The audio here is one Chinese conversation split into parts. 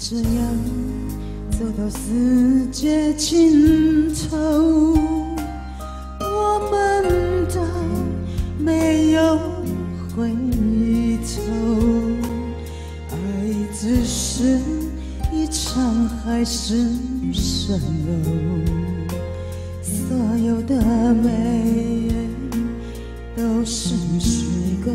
这样走到世界尽头，我们都没有回头。爱只是一场海市蜃楼，所有的美都是虚构。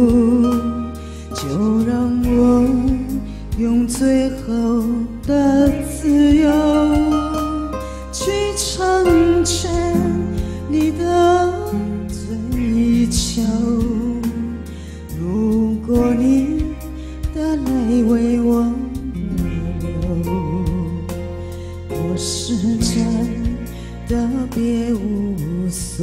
就让我用最后的自由去成全你的追求。如果你的泪为我流，我是真的别无所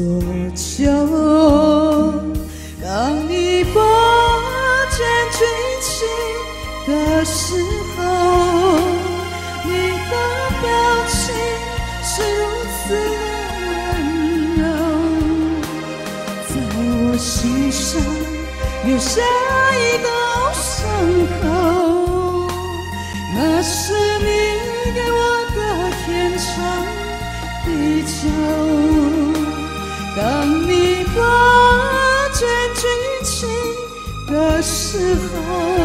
求。当你把剑举起的时候，你的表情是如此的温柔，在我心上留下一道伤口，那是你给我的天长地久。当你把剑举起的时候，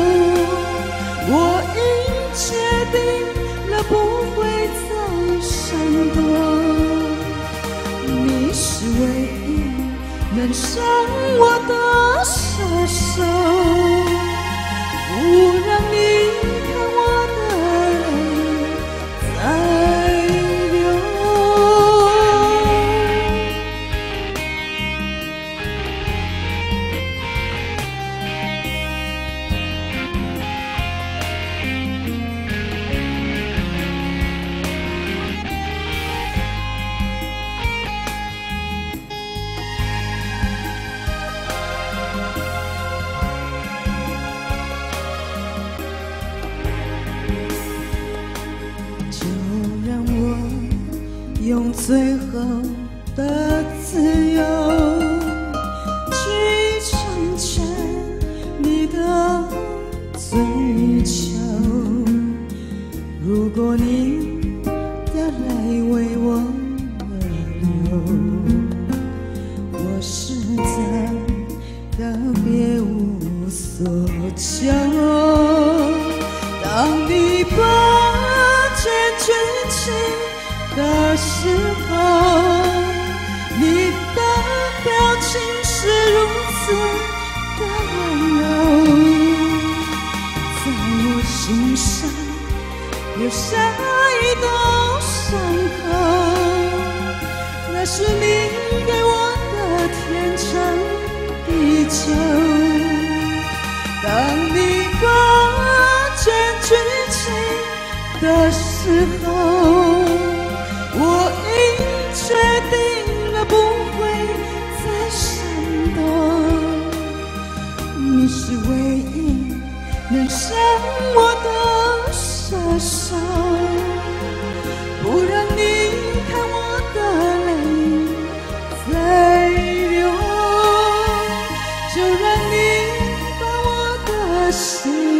我已决定了不会再闪躲。你是唯一能伤我的杀手，不让你看我的泪再流。就让我用最后的自由去成全你的追求。如果你的泪为我流，我是真的别无所求。当你把剑举起的时候，你的表情是如此的温柔，在我心上留下一道伤口，那是你给我的天长地久。当你把剑举起的时候，我已决定了不会再闪躲。你是唯一能伤我的杀手，不让你看我的泪再流，就让你把我的心